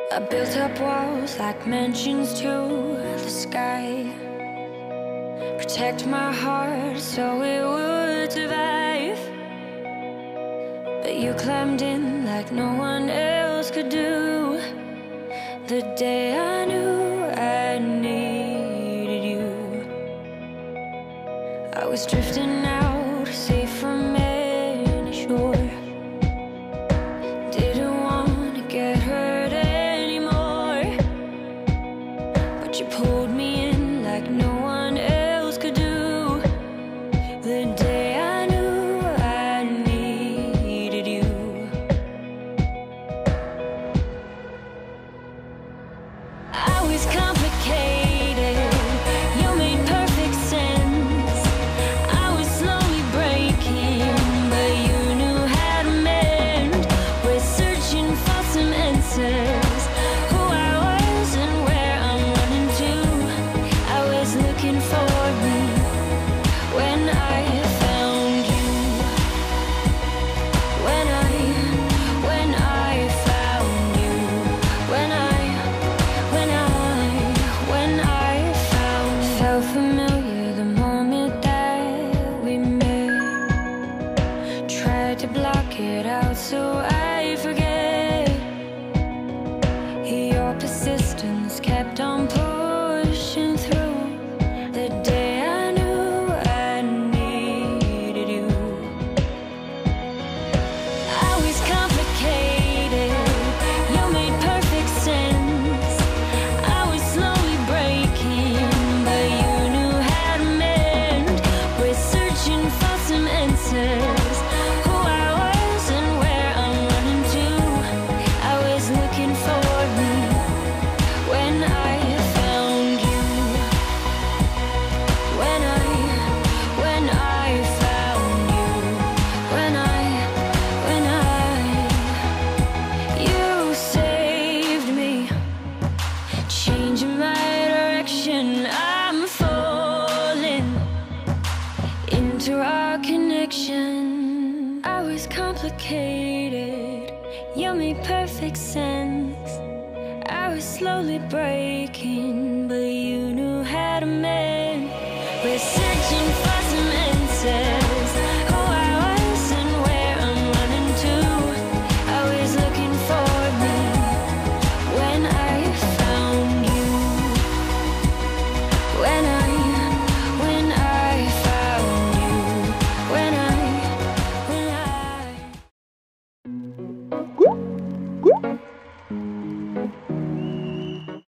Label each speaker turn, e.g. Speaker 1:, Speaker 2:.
Speaker 1: I built up walls like mansions to the sky, protect my heart so it would survive. But you climbed in like no one else could do. The day I knew I needed you, I was drifting out, safe from any shore. Didn't want to get hurt anymore, but you pulled me in like no one else could do. The day I knew I needed you. I was complicated, you made perfect sense. I was slowly breaking, but you knew how to mend. We're searching for some answers, who I was and where I'm running to. I was looking for me when I found you. When I found you. When I found. Felt familiar the moment that we met. Tried to block it out so I forget. Your persistence kept on pushing through. The day I knew I needed you. I was complicated, you made perfect sense. I was slowly breaking, but you knew how to mend. We're searching for some answers, who I was and where I'm running to. I was looking for me when I found you. When I found you. You saved me, changing my direction. I'm falling into our connection. I was complicated, you made perfect sense. I was slowly breaking, but you knew how to mend. We're searching for some answers.